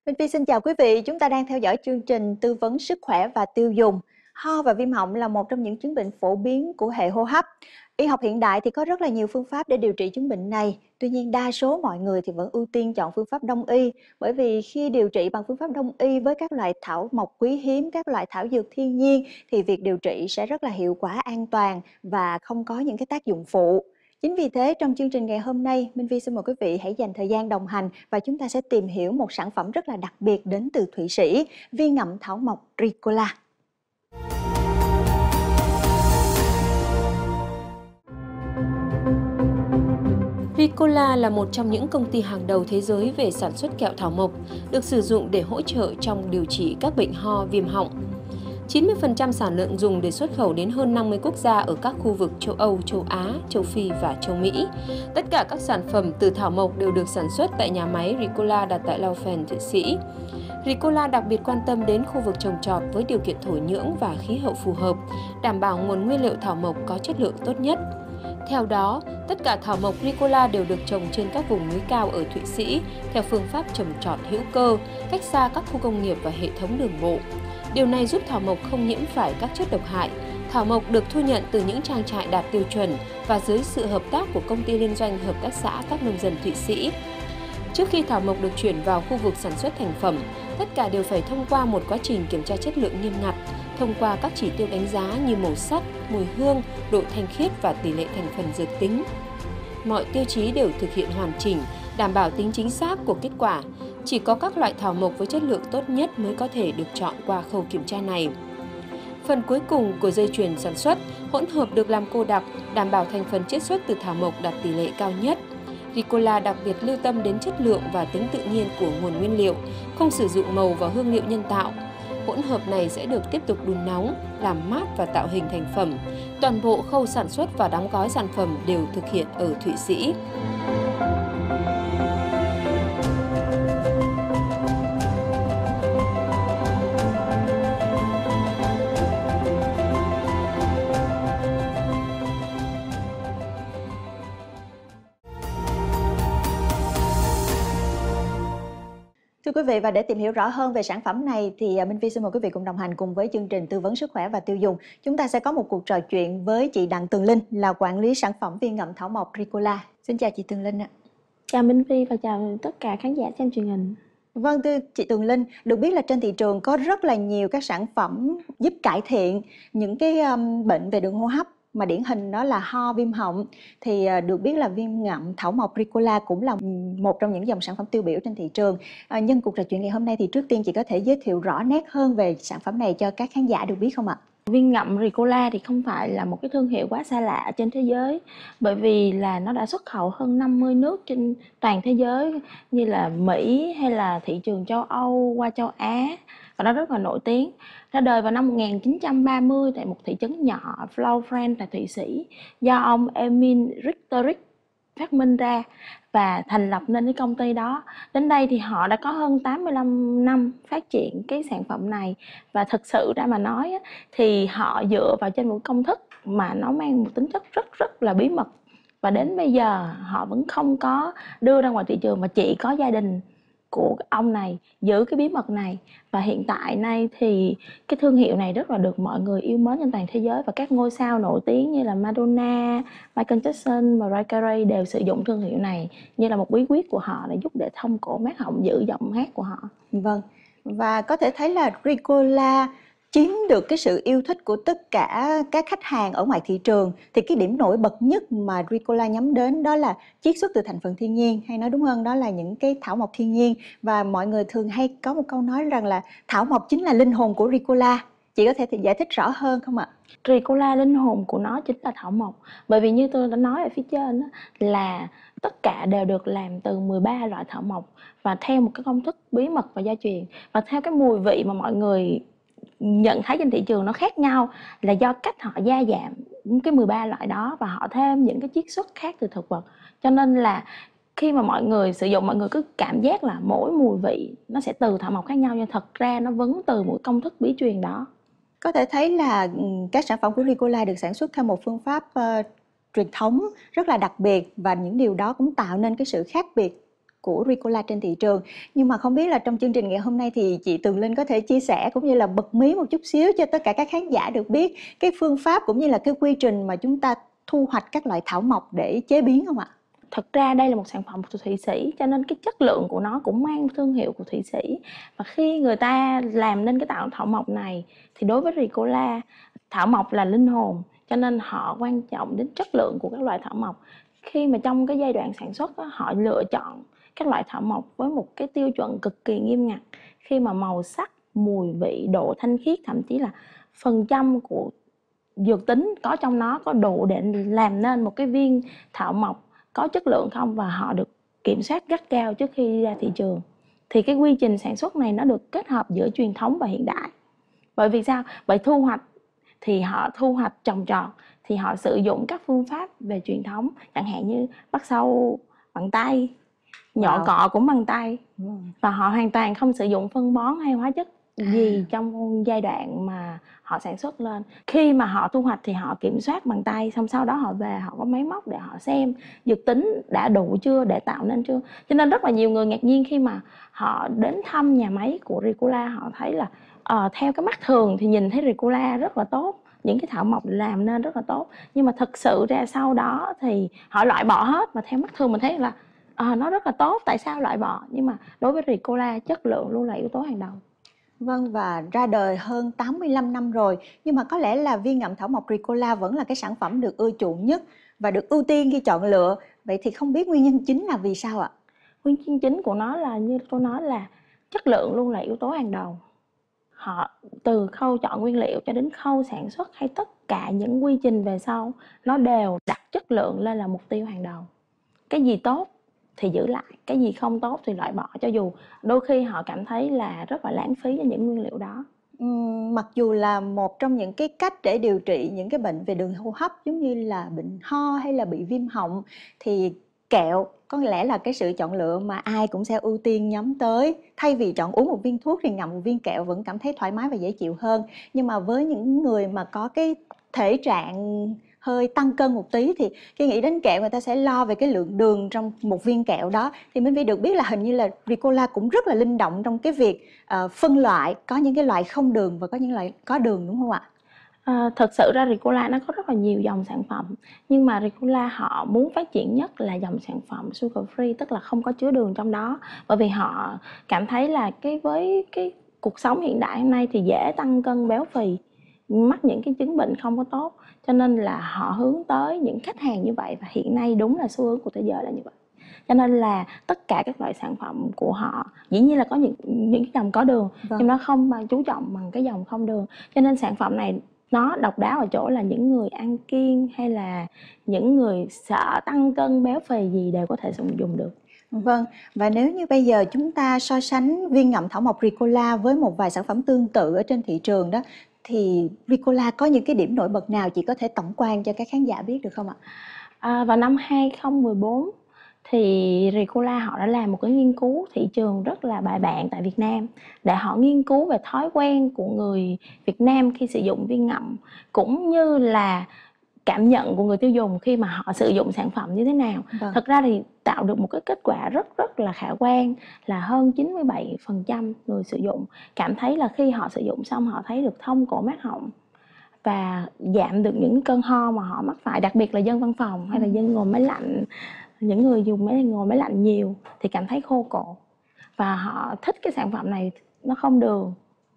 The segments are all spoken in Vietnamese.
Minh Phi xin chào quý vị, chúng ta đang theo dõi chương trình tư vấn sức khỏe và tiêu dùng. Ho và viêm họng là một trong những chứng bệnh phổ biến của hệ hô hấp. Y học hiện đại thì có rất là nhiều phương pháp để điều trị chứng bệnh này. Tuy nhiên đa số mọi người thì vẫn ưu tiên chọn phương pháp đông y, bởi vì khi điều trị bằng phương pháp đông y với các loại thảo mộc quý hiếm, các loại thảo dược thiên nhiên thì việc điều trị sẽ rất là hiệu quả, an toàn và không có những cái tác dụng phụ. Chính vì thế, trong chương trình ngày hôm nay, Minh Vi xin mời quý vị hãy dành thời gian đồng hành và chúng ta sẽ tìm hiểu một sản phẩm rất là đặc biệt đến từ Thụy Sĩ, viên ngậm thảo mộc Ricola. Ricola là một trong những công ty hàng đầu thế giới về sản xuất kẹo thảo mộc, được sử dụng để hỗ trợ trong điều trị các bệnh ho, viêm họng. 90% sản lượng dùng để xuất khẩu đến hơn 50 quốc gia ở các khu vực châu Âu, châu Á, châu Phi và châu Mỹ. Tất cả các sản phẩm từ thảo mộc đều được sản xuất tại nhà máy Ricola đặt tại Laufen, Thụy Sĩ. Ricola đặc biệt quan tâm đến khu vực trồng trọt với điều kiện thổ nhưỡng và khí hậu phù hợp, đảm bảo nguồn nguyên liệu thảo mộc có chất lượng tốt nhất. Theo đó, tất cả thảo mộc Ricola đều được trồng trên các vùng núi cao ở Thụy Sĩ theo phương pháp trồng trọt hữu cơ, cách xa các khu công nghiệp và hệ thống đường bộ. Điều này giúp thảo mộc không nhiễm phải các chất độc hại. Thảo mộc được thu nhận từ những trang trại đạt tiêu chuẩn và dưới sự hợp tác của công ty liên doanh hợp tác xã các nông dân Thụy Sĩ. Trước khi thảo mộc được chuyển vào khu vực sản xuất thành phẩm, tất cả đều phải thông qua một quá trình kiểm tra chất lượng nghiêm ngặt, thông qua các chỉ tiêu đánh giá như màu sắc, mùi hương, độ thanh khiết và tỷ lệ thành phần dược tính. Mọi tiêu chí đều thực hiện hoàn chỉnh, đảm bảo tính chính xác của kết quả. Chỉ có các loại thảo mộc với chất lượng tốt nhất mới có thể được chọn qua khâu kiểm tra này. Phần cuối cùng của dây chuyền sản xuất, hỗn hợp được làm cô đặc, đảm bảo thành phần chiết xuất từ thảo mộc đạt tỷ lệ cao nhất. Ricola đặc biệt lưu tâm đến chất lượng và tính tự nhiên của nguồn nguyên liệu, không sử dụng màu và hương liệu nhân tạo. Hỗn hợp này sẽ được tiếp tục đun nóng, làm mát và tạo hình thành phẩm. Toàn bộ khâu sản xuất và đóng gói sản phẩm đều thực hiện ở Thụy Sĩ. Thưa quý vị, và để tìm hiểu rõ hơn về sản phẩm này thì Minh Phi xin mời quý vị cùng đồng hành cùng với chương trình tư vấn sức khỏe và tiêu dùng. Chúng ta sẽ có một cuộc trò chuyện với chị Đặng Tường Linh, là quản lý sản phẩm viên ngậm thảo mộc Ricola. Xin chào chị Tường Linh ạ. Chào Minh Phi và chào tất cả khán giả xem truyền hình. Vâng, thưa chị Tường Linh, được biết là trên thị trường có rất là nhiều các sản phẩm giúp cải thiện những cái bệnh về đường hô hấp, mà điển hình đó là ho, viêm họng. Thì được biết là viên ngậm thảo mộc Ricola cũng là một trong những dòng sản phẩm tiêu biểu trên thị trường. Nhân cuộc trò chuyện ngày hôm nay thì trước tiên chị có thể giới thiệu rõ nét hơn về sản phẩm này cho các khán giả được biết không ạ? Viên ngậm Ricola thì không phải là một cái thương hiệu quá xa lạ trên thế giới, bởi vì là nó đã xuất khẩu hơn 50 nước trên toàn thế giới như là Mỹ hay là thị trường châu Âu qua châu Á, và nó rất là nổi tiếng. Ra đời vào năm 1930 tại một thị trấn nhỏ Laufen tại Thụy Sĩ, do ông Emil Richterich phát minh ra và thành lập nên cái công ty đó. Đến đây thì họ đã có hơn 85 năm phát triển cái sản phẩm này, và thực sự ra mà nói thì họ dựa vào trên một công thức mà nó mang một tính chất rất là bí mật, và đến bây giờ họ vẫn không có đưa ra ngoài thị trường, mà chỉ có gia đình của ông này giữ cái bí mật này. Và hiện tại nay thì cái thương hiệu này rất là được mọi người yêu mến trên toàn thế giới, và các ngôi sao nổi tiếng như là Madonna, Michael Jackson và Mariah Carey đều sử dụng thương hiệu này như là một bí quyết của họ để giúp để thông cổ mát họng, giữ giọng hát của họ. Vâng, và có thể thấy là Ricola chiếm được cái sự yêu thích của tất cả các khách hàng ở ngoài thị trường. Thì cái điểm nổi bật nhất mà Ricola nhắm đến đó là chiết xuất từ thành phần thiên nhiên, hay nói đúng hơn đó là những cái thảo mộc thiên nhiên. Và mọi người thường hay có một câu nói rằng là thảo mộc chính là linh hồn của Ricola. Chị có thể giải thích rõ hơn không ạ? Ricola linh hồn của nó chính là thảo mộc, bởi vì như tôi đã nói ở phía trên là tất cả đều được làm từ 13 loại thảo mộc và theo một cái công thức bí mật và gia truyền, và theo cái mùi vị mà mọi người nhận thấy trên thị trường nó khác nhau là do cách họ gia giảm cái 13 loại đó và họ thêm những cái chiết xuất khác từ thực vật. Cho nên là khi mà mọi người sử dụng, mọi người cứ cảm giác là mỗi mùi vị nó sẽ từ thảo mộc khác nhau, nhưng thật ra nó vẫn từ một công thức bí truyền đó. Có thể thấy là các sản phẩm của Ricola được sản xuất theo một phương pháp truyền thống rất là đặc biệt, và những điều đó cũng tạo nên cái sự khác biệt của Ricola trên thị trường. Nhưng mà không biết là trong chương trình ngày hôm nay thì chị Tường Linh có thể chia sẻ cũng như là bật mí một chút xíu cho tất cả các khán giả được biết cái phương pháp cũng như là cái quy trình mà chúng ta thu hoạch các loại thảo mộc để chế biến không ạ? Thật ra đây là một sản phẩm của Thụy Sĩ, cho nên cái chất lượng của nó cũng mang thương hiệu của Thụy Sĩ. Và khi người ta làm nên cái thảo mộc này thì đối với Ricola, thảo mộc là linh hồn, cho nên họ quan trọng đến chất lượng của các loại thảo mộc. Khi mà trong cái giai đoạn sản xuất họ lựa chọn các loại thảo mộc với một cái tiêu chuẩn cực kỳ nghiêm ngặt. Khi mà màu sắc, mùi vị, độ thanh khiết, thậm chí là phần trăm của dược tính có trong nó có đủ để làm nên một cái viên thảo mộc có chất lượng không, và họ được kiểm soát gắt gao trước khi đi ra thị trường. Thì cái quy trình sản xuất này nó được kết hợp giữa truyền thống và hiện đại. Bởi vì sao? Bởi thu hoạch thì họ thu hoạch trồng trọt thì họ sử dụng các phương pháp về truyền thống, chẳng hạn như bắt sâu bằng tay, nhọ cọ cũng bằng tay, và họ hoàn toàn không sử dụng phân bón hay hóa chất gì trong giai đoạn mà họ sản xuất lên. Khi mà họ thu hoạch thì họ kiểm soát bằng tay, xong sau đó họ về họ có máy móc để họ xem dược tính đã đủ chưa để tạo nên chưa. Cho nên rất là nhiều người ngạc nhiên khi mà họ đến thăm nhà máy của Ricola, họ thấy là theo cái mắt thường thì nhìn thấy Ricola rất là tốt, những cái thảo mộc làm nên rất là tốt, nhưng mà thực sự ra sau đó thì họ loại bỏ hết. Mà theo mắt thường mình thấy là nó rất là tốt, tại sao loại bỏ? Nhưng mà đối với Ricola, chất lượng luôn là yếu tố hàng đầu. Vâng, và ra đời hơn 85 năm rồi, nhưng mà có lẽ là viên ngậm thảo mộc Ricola vẫn là cái sản phẩm được ưa chuộng nhất và được ưu tiên khi chọn lựa. Vậy thì không biết nguyên nhân chính là vì sao ạ? Nguyên nhân chính của nó là như tôi nói là chất lượng luôn là yếu tố hàng đầu. Họ từ khâu chọn nguyên liệu cho đến khâu sản xuất hay tất cả những quy trình về sau, nó đều đặt chất lượng lên là mục tiêu hàng đầu. Cái gì tốt thì giữ lại, cái gì không tốt thì loại bỏ, cho dù đôi khi họ cảm thấy là rất là lãng phí cho những nguyên liệu đó. Mặc dù là một trong những cái cách để điều trị những cái bệnh về đường hô hấp giống như là bệnh ho hay là bị viêm họng, thì kẹo có lẽ là cái sự chọn lựa mà ai cũng sẽ ưu tiên nhắm tới. Thay vì chọn uống một viên thuốc thì ngậm một viên kẹo vẫn cảm thấy thoải mái và dễ chịu hơn. Nhưng mà với những người mà có cái thể trạng hơi tăng cân một tí thì khi nghĩ đến kẹo người ta sẽ lo về cái lượng đường trong một viên kẹo đó. Thì Minh Vi được biết là hình như là Ricola cũng rất là linh động trong cái việc phân loại, có những cái loại không đường và có những loại có đường, đúng không ạ? Thật sự ra Ricola nó có rất là nhiều dòng sản phẩm, nhưng mà Ricola họ muốn phát triển nhất là dòng sản phẩm sugar free, tức là không có chứa đường trong đó. Bởi vì họ cảm thấy là với cái cuộc sống hiện đại hôm nay thì dễ tăng cân béo phì, mắc những cái chứng bệnh không có tốt, cho nên là họ hướng tới những khách hàng như vậy, và hiện nay đúng là xu hướng của thế giới là như vậy. Cho nên là tất cả các loại sản phẩm của họ dĩ nhiên là có những cái dòng có đường, nhưng nó không chú trọng bằng cái dòng không đường. Cho nên sản phẩm này nó độc đáo ở chỗ là những người ăn kiêng hay là những người sợ tăng cân béo phì gì đều có thể dùng được. Vâng, và nếu như bây giờ chúng ta so sánh viên ngậm thảo mộc Ricola với một vài sản phẩm tương tự ở trên thị trường đó, thì Ricola có những cái điểm nổi bật nào chị có thể tổng quan cho các khán giả biết được không ạ? Vào năm 2014 thì Ricola họ đã làm một cái nghiên cứu thị trường rất là bài bản tại Việt Nam, để họ nghiên cứu về thói quen của người Việt Nam khi sử dụng viên ngậm, cũng như là cảm nhận của người tiêu dùng khi mà họ sử dụng sản phẩm như thế nào. Thật ra thì tạo được một cái kết quả rất là khả quan, là hơn 97% người sử dụng cảm thấy là khi họ sử dụng xong họ thấy được thông cổ mát họng và giảm được những cơn ho mà họ mắc phải, đặc biệt là dân văn phòng hay là dân ngồi máy lạnh. Những người dùng ngồi máy lạnh nhiều thì cảm thấy khô cổ, và họ thích cái sản phẩm này. Nó không đường,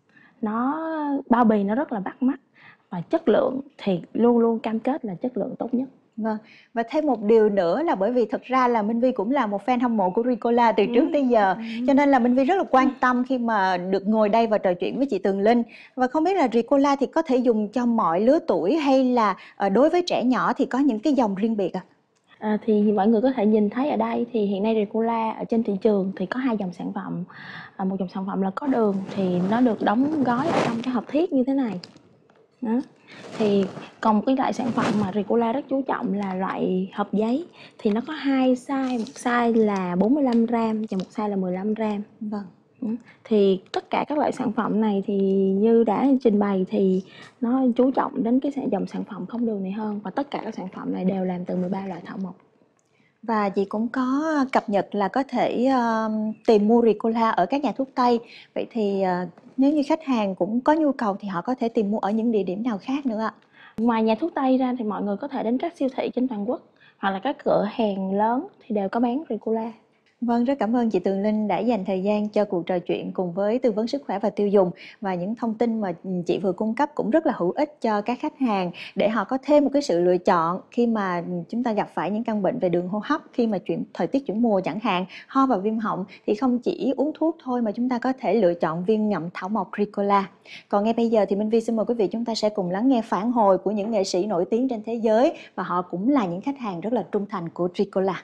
nó bao bì nó rất là bắt mắt, và chất lượng thì luôn luôn cam kết là chất lượng tốt nhất. Vâng, và thêm một điều nữa là bởi vì thật ra là Minh Vi cũng là một fan hâm mộ của Ricola từ trước tới giờ, cho nên là Minh Vi rất là quan tâm khi mà được ngồi đây và trò chuyện với chị Tường Linh. Và không biết là Ricola thì có thể dùng cho mọi lứa tuổi hay là đối với trẻ nhỏ thì có những cái dòng riêng biệt ạ? Thì mọi người có thể nhìn thấy ở đây thì hiện nay Ricola ở trên thị trường thì có hai dòng sản phẩm. Một dòng sản phẩm là có đường thì nó được đóng gói ở trong cái hộp thiết như thế này đó. Thì còn một cái loại sản phẩm mà Ricola rất chú trọng là loại hộp giấy, thì nó có hai size, một size là 45 gram và một size là 15 gram. Vâng. Thì tất cả các loại sản phẩm này thì như đã trình bày thì nó chú trọng đến cái dòng sản phẩm không đường này hơn, và tất cả các sản phẩm này đều làm từ 13 loại thảo mộc. Và chị cũng có cập nhật là có thể tìm mua Ricola ở các nhà thuốc Tây. Vậy thì nếu như khách hàng cũng có nhu cầu thì họ có thể tìm mua ở những địa điểm nào khác nữa ạ? Ngoài nhà thuốc Tây ra thì mọi người có thể đến các siêu thị trên toàn quốc hoặc là các cửa hàng lớn thì đều có bán Ricola. Vâng, rất cảm ơn chị Tường Linh đã dành thời gian cho cuộc trò chuyện cùng với tư vấn sức khỏe và tiêu dùng, và những thông tin mà chị vừa cung cấp cũng rất là hữu ích cho các khách hàng để họ có thêm một cái sự lựa chọn khi mà chúng ta gặp phải những căn bệnh về đường hô hấp, khi mà thời tiết chuyển mùa chẳng hạn, ho và viêm họng thì không chỉ uống thuốc thôi mà chúng ta có thể lựa chọn viên ngậm thảo mộc Ricola. Còn ngay bây giờ thì Minh Vi xin mời quý vị chúng ta sẽ cùng lắng nghe phản hồi của những nghệ sĩ nổi tiếng trên thế giới, và họ cũng là những khách hàng rất là trung thành của Ricola.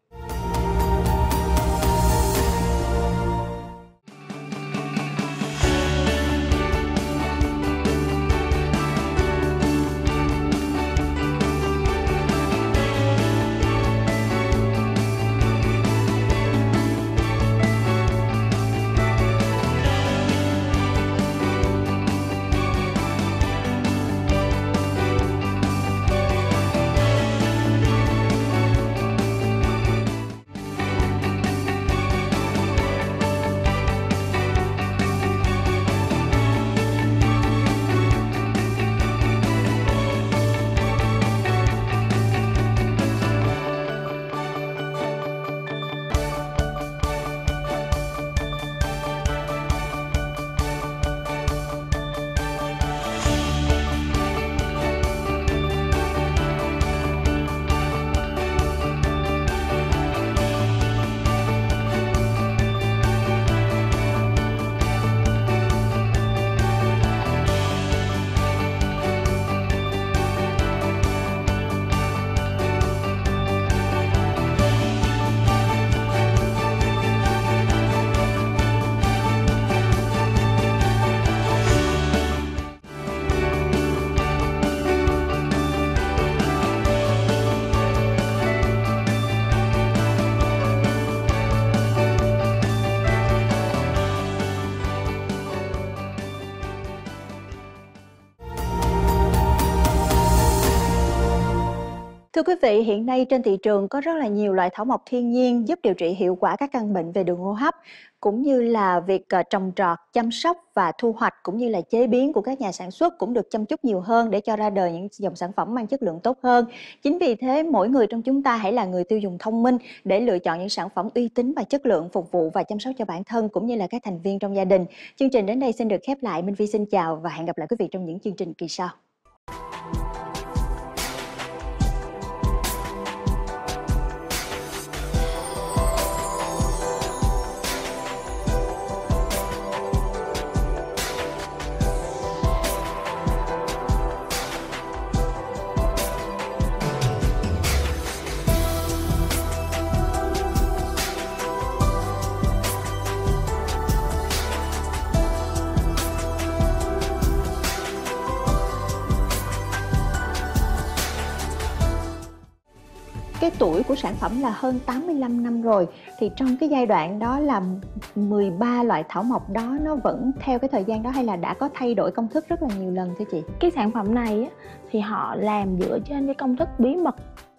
Thưa quý vị, hiện nay trên thị trường có rất là nhiều loại thảo mộc thiên nhiên giúp điều trị hiệu quả các căn bệnh về đường hô hấp, cũng như là việc trồng trọt, chăm sóc và thu hoạch cũng như là chế biến của các nhà sản xuất cũng được chăm chút nhiều hơn để cho ra đời những dòng sản phẩm mang chất lượng tốt hơn. Chính vì thế, mỗi người trong chúng ta hãy là người tiêu dùng thông minh để lựa chọn những sản phẩm uy tín và chất lượng phục vụ và chăm sóc cho bản thân cũng như là các thành viên trong gia đình. Chương trình đến đây xin được khép lại. Minh Vi xin chào và hẹn gặp lại quý vị trong những chương trình kỳ sau. Cái tuổi của sản phẩm là hơn 85 năm rồi, thì trong cái giai đoạn đó là 13 loại thảo mộc đó nó vẫn theo cái thời gian đó hay là đã có thay đổi công thức rất là nhiều lần thưa chị? Cái sản phẩm này á, thì họ làm dựa trên cái công thức bí mật